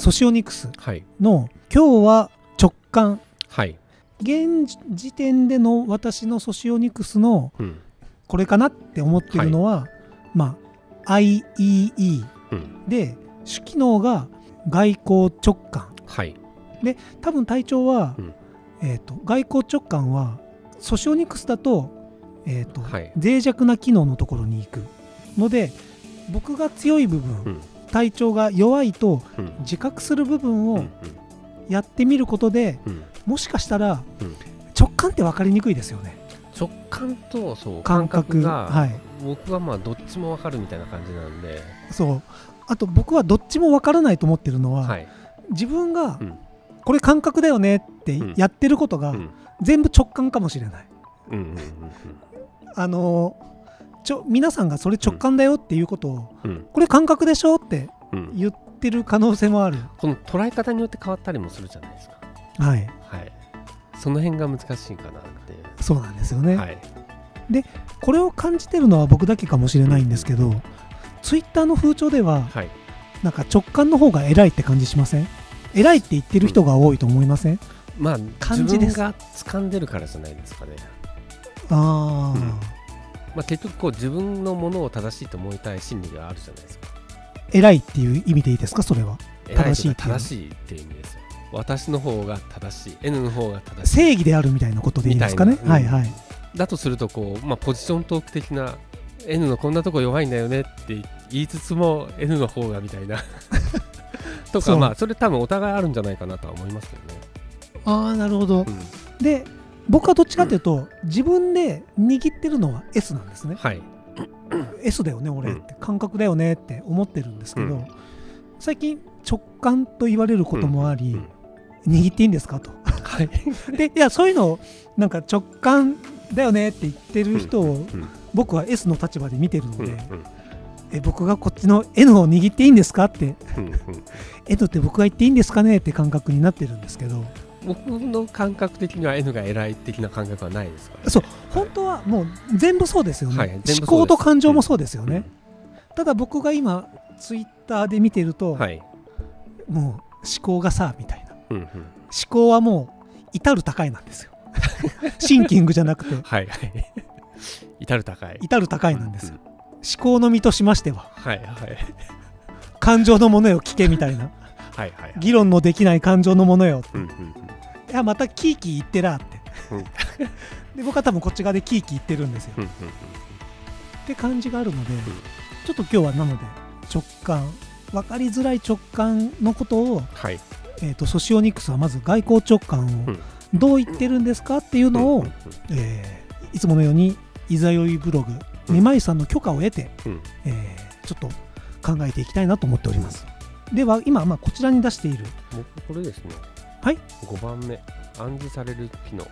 ソシオニクスはいの今日は直感、 はい現時点での私のソシオニクスのうんこれかなって思ってるのは、まあ IEE うんで主機能が外交直感はいで、多分隊長は、 うん外交直感はソシオニクスだと、 はい脆弱な機能のところに行くので、僕が強い部分、 うん隊長が弱いとうん自覚する部分をうんやってみることで、 うんもしかしたらうん直感って分かりにくいですよね。 直感とそう感覚が、 はい、 僕はまあどっちもわかるみたいな感じなんで、 そう。あと僕はどっちも分からないと思ってるのは、 はい自分がうんこれ感覚だよねってやってることがうん全部直感かもしれない。 うんうん皆さんがそれ直感だよっていうことを、 うんこれ感覚でしょってうん言ってる可能性もある。 この捉え方によって変わったりもするじゃないですか。 はい、 はい。その辺が難しいかなって。 そうなんですよね。 はい。 これを感じてるのは僕だけかもしれないんですけど、ツイッターの風潮でははい。 なんか直感の方が偉いって感じしません？偉いって言ってる人が多いと思いません？ まあ感じです自分が掴んでるからじゃないですかね。 ああ、 うんまあ結局こう自分のものを正しいと思いたい心理があるじゃないですか。 偉いっていう意味でいいですか？それは偉いとか正しいっていう正しいっていう意味ですよ。私の方が正しい、N の方が正しい。 正義であるみたいなことでいいですかね？ みたいなはいはい。 だとするとこう、まあ、ポジショントーク的な N のこんなとこ弱いんだよねって言いつつも N の方がみたいなとか、 そうまあそれ多分お互いあるんじゃないかなとは思いますけどね。 ああ、なるほど。 うんで、僕はどっちかというと、自分で握ってるのは S なんですね。 はい S だよね俺って、感覚だよねって思ってるんですけど、 うん最近直感と言われることもあり、 うん握っていいんですかと。 はいで、いや、そういうのをなんか直感だよねって言ってる人をうん僕は S の立場で見てるのうんで、僕がこっちの N を握っていいんですかってうんうん N って僕が言っていいんですかねって感覚になってるんですけど、 僕の感覚的には N が偉い的な感覚はないですからね。 そう本当はもう全部そうですよね、 はい全部そうです思考と感情もそうですよね、 うんただ僕が今ツイッターで見てると、 はいもう思考がさみたいな、 うんうん思考はもう至る高いなんですよシンキングじゃなくてはいはい至る高い至る高いなんですよ、 うん思考の身としましてははいはい感情のものよ聞けみたいなはいはい議論のできない感情のものよ、 うんうんいやまたキーキー言ってらってうんで僕は多分こっち側でキーキー言ってるんですよ、 うんうんって感じがあるので、ちょっと今日はなので直感分かりづらい直感のことを、 はいソシオニクスはまず外交直感をうんどう言ってるんですかっていうのを、 うんいつものようにいざよいブログめまいさんの許可を得て、 うんちょっと考えていきたいなと思っております。では今、こちらに出している僕これですねはい 5番目暗示される機能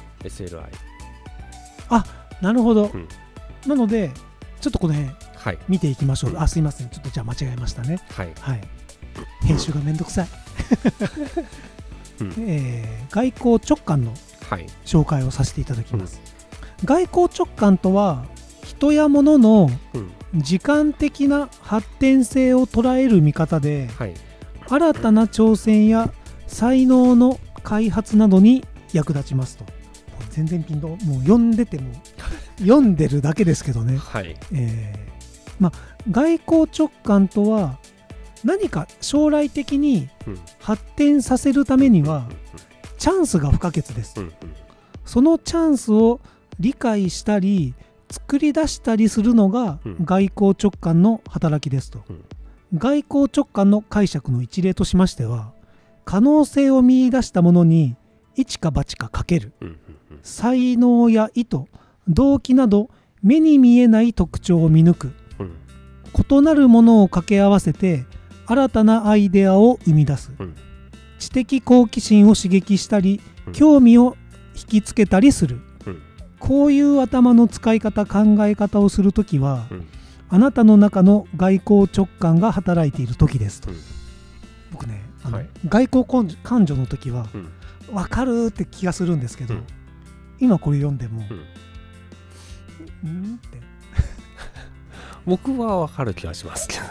SLI なるほど、 うんなのでちょっとこの辺はい見ていきましょう。 うんあ、すいません、ちょっとじゃあ間違えましたね。 はいはい、編集がめんどくさい、 うん外交直感のはい紹介をさせていただきます、外交直感とは人や物のうん時間的な発展性を捉える見方で、 はい新たな挑戦や才能の開発などに役立ちますと。もう全然ピンと、もう読んでても読んでるだけですけどね、 はい外交直感とは何か将来的にうん発展させるためにはチャンスが不可欠です。 うんうんそのチャンスを理解したり作り出したりするのがうん外交直感の働きですと、 うん外交直感の解釈の一例としましては、可能性を見出したものに一か八かかける、 うんうん才能や意図、動機など目に見えない特徴を見抜く、 うん異なるものを掛け合わせて新たなアイデアを生み出す、 うん知的好奇心を刺激したり、 うん興味を引きつけたりする、 うんこういう頭の使い方考え方をするときは、 うんあなたの中の外交直感が働いている時ですと、 うん僕ねはい外交感情の時はうん分かるって気がするんですけど、 うん今これ読んでも、 うんうんって僕はわかる気がしますけどね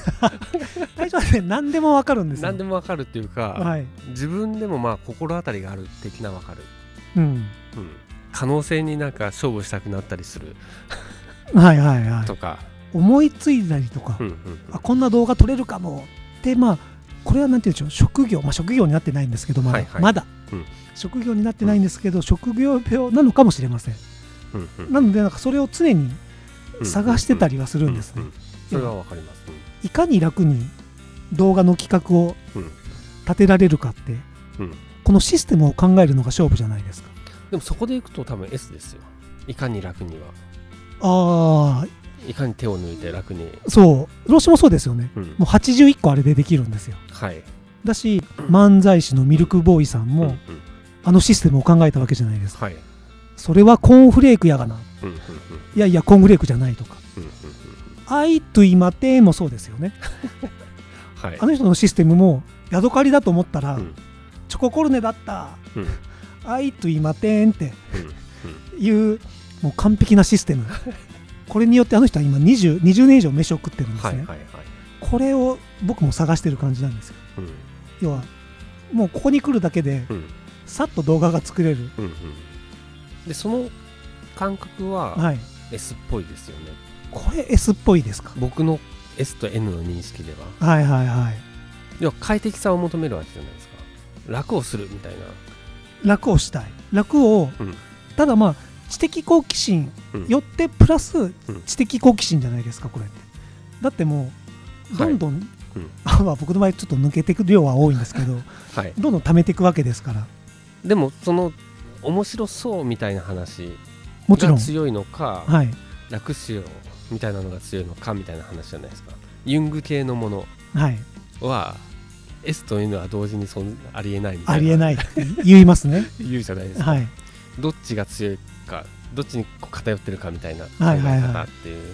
最初はね何でも分かるんですよ。 何でも分かるっていうか、 はい、 自分でもまあ心当たりがある的な分かる、 うんうん、可能性になんか勝負したくなったりするはいはいはいとか思いついたりとか、あこんな動画撮れるかもで、まあこれはなんていうんでしょう、職業、まあ、職業になってないんですけど、まだ、はいはい、まだ、職業になってないんですけど、職業病なのかもしれません。なのでなんかそれを常に探してたりはするんですね。 それはわかります、 いかに楽に動画の企画を立てられるかって、このシステムを考えるのが勝負じゃないですか。 でもそこでいくと多分 S ですよ。いかに楽には。 ああ。 いかに手を抜いて楽に。 そう。老子もそうですよね。もう81個あれでできるんですよ。 はい。 だし、漫才師のミルクボーイさんも、あのシステムを考えたわけじゃないですか。はい。それはコーンフレークやがな。いやいや、コーンフレークじゃないとか。アイトゥイマテもそうですよね。はい。あの人のシステムも、ヤドカリだと思ったら、チョココルネだった。アイトゥイマテンっていう、もう完璧なシステム。これによってあの人は今20年以上飯を食ってるんですね、はいはいはい、これを僕も探してる感じなんですよ、要はもうここに来るだけで、さっと動画が作れる、 でその感覚は S っぽいですよね、 これ S っぽいですか。 僕の S と N の認識でははいはいはい、 要は快適さを求めるわけじゃないですか。楽をするみたいな、 楽をしたい、楽を、ただまあ知的好奇心よってプラス知的好奇心じゃないですかこれって。だってもうどんどん、僕の場合ちょっと抜けていく量は多いんですけど、どんどん貯めていくわけですから。 でもその面白そうみたいな話が強いのか、楽しようみたいなのが強いのかみたいな話じゃないですか。ユング系のものは S と N は同時にありえないみたいな、ありえないって言いますね言うじゃないですか、どっちが強いか、どっちに偏ってるかみたいな考え方っていう、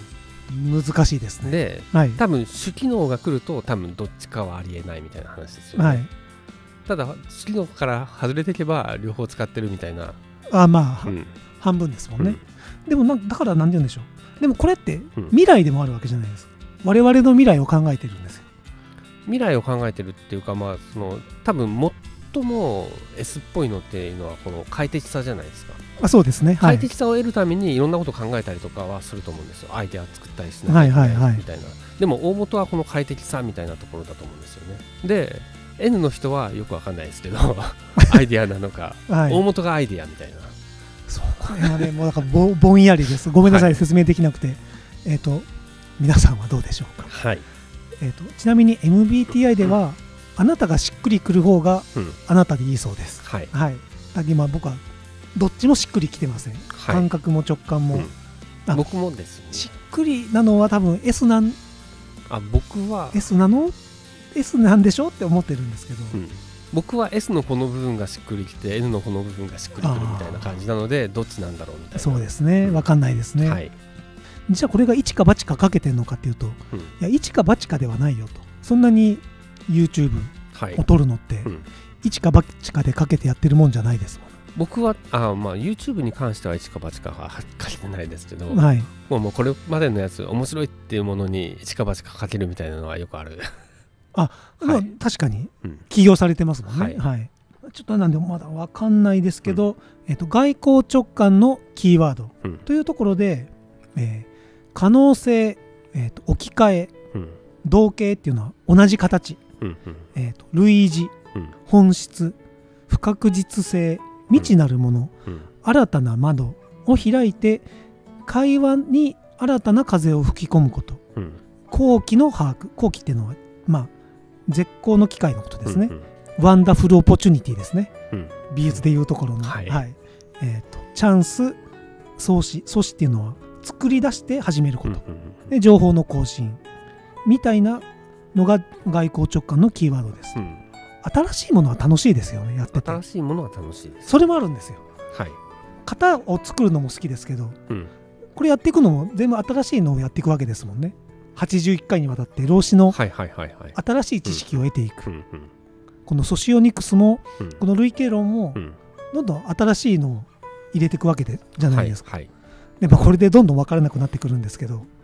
難しいですね。 で、多分主機能が来ると多分どっちかはありえないみたいな話ですよね、ただ主機能から外れていけば両方使ってるみたいな、 まあ、半分ですもんね、でもだから何て言うんでしょう、でもこれって未来でもあるわけじゃないですか。我々の未来を考えてるんですよ。 未来を考えてるっていうか、まあその多分最も S っぽいのっていうのはこの快適さじゃないですか。 そうですね、 快適さを得るためにいろんなことを考えたりとかはすると思うんですよ。アイデア作ったりしなきゃいけないみたいな、でも大元はこの快適さみたいなところだと思うんですよね。で N の人はよくわかんないですけどアイデアなのか、大元がアイデアみたいな。 そう、これはねもうなんかぼんやりです。ごめんなさい、説明できなくて。皆さんはどうでしょうか。ちなみに MBTI では、あなたがしっくりくる方があなたでいいそうです。今僕はどっちもしっくりきてません、感覚も直感も、 僕もですね。 しっくりなのは多分 S なん僕は S なの S なんでしょって思ってるんですけど、 僕は S のこの部分がしっくりきて N のこの部分がしっくりくるみたいな感じなので、どっちなんだろうみたいな。 そうですね、分かんないですね、じゃあこれが一か八かかけてるのかっていうと、いや一か八かではないよと。そんなに YouTube を撮るのって、一か八かでかけてやってるもんじゃないですもん。 僕はYouTube に関しては一か八かはかけてないですけど、もうこれまでのやつ面白いっていうものに一か八かかけるみたいなのはよくある。 確かに起業されてますもんね。ちょっとなんでまだ分かんないですけど、外交直感のキーワードというところで、可能性、置き換え、同型っていうのは同じ形、類似、本質、不確実性、未知なるもの、新たな窓を開いて会話に新たな風を吹き込むこと、好機の把握、好機っていうのは絶好の機会のことですね、ワンダフルオポチュニティですね、美術でいうところの、チャンス、創始っていうのは作り出して始めること、で情報の更新みたいなのが外交直感のキーワードです、新しいものは楽しいですよね、やってて。 新しいものは楽しいです。 それもあるんですよ。型を作るのも好きですけど、これやっていくのも全部新しいのをやっていくわけですもんね。81回にわたって老子の新しい知識を得ていく、このソシオニクスも、この類型論もどんどん新しいのを入れていくわけじゃないですか。これでどんどん分からなくなってくるんですけど、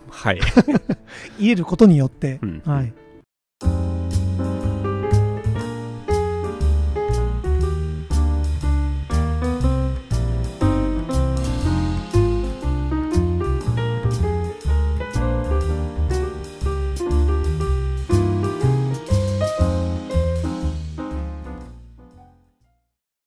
はい言えることによって、はい、